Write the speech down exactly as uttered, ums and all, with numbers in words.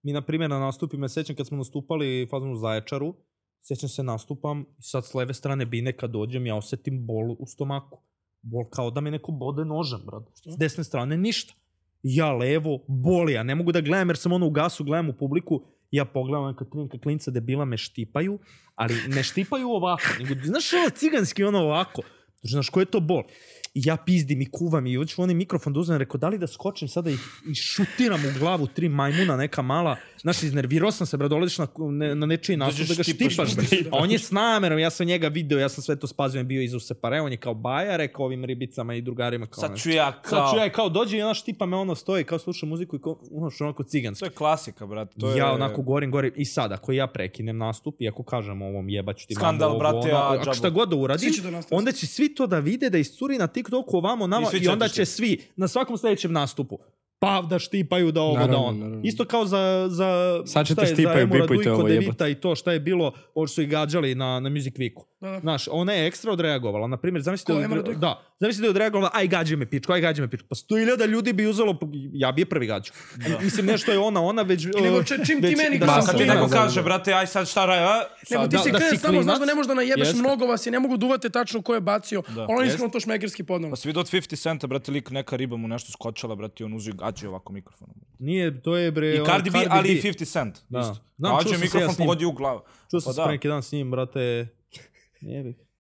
mi, na primjer, na nastupima, sećam kad smo nastupali fazom u Zaječaru, sećam se nastupam i sad s leve strane bine kad dođem, ja osetim bol u stomaku. Bol kao da me neko bode nožem, brad. S desne strane ništa. Ja levo, boli, ja ne mogu da gledam jer sam ono u gasu, gledam u publiku, ja pogledam kad trinka klinca debila me štipaju, ali ne štipaju ovako, nego, znaš ovo ciganski ono ovako, znaš ko je to bol? I ja pizdim i kuvam i hoću onaj mikrofon da uzmem, rekao da li da skočim sada i, i šutiram u glavu tri majmuna neka mala, znaš, iznervirao sam se, brad, doletiš na, ne, na nečiji nastup da ga štipaš, a on je s namerom, ja sam njega video, ja sam sve to spazio, on je bio izu se pare, on je kao baja, rekao ovim ribicama i drugarima kao sad ću ja kao... Sad ću ja kao dođe i ona štipa me, ono stoji, kao sluša muziku i kao, ono što onako ciganski. To je klasika, brat. To je... Ja onako govorim, govorim, i sad, ako ja prekinem nastup i ako kažem ovom jebaću ti skandal, mamu, brate, ono, ako šta god da uradim, onda će svi to da vide, da iscuri na TikToku ovamo nama i, i onda će svi na svakom sljedećem nastupu pa da štipaju da ovo naravno, da on. Naravno. Isto kao za, za sad ćete štipaju, bipujte ovo Devita i to šta je bilo, ovo što su ih gađali na, na Music Weeku. Da. Znaš, ona je ekstra odreagovala. Naprimjer, zamislite da, od, da, zamislite da je odreagovala, aj gađe me pičko, aj gađe me pičko. Pa sto hiljada ljudi bi uzelo, ja bi je prvi gađu. Mislim, nešto je ona, ona već... Nego čim ti meni da kad ti neko kaže, brate, aj sad šta raje, a? Nego ti si kren, samo znaš da ne možeš da najebeš mnogo vas i ne mogu duvate tačno ko je bacio. Ono iskreno to šmekerski podnao. Pa si vidio od fifty centa, brate, lik neka riba mu nešto skočala, brate, on uzio gađe ovako mikrofonom. Nije, to je bre... I Cardi B, ali i fifty cent. Da. Gađe mikrofon pogodi u glavu. Čuo sam se pre neki dan s njim, brate. Jebih.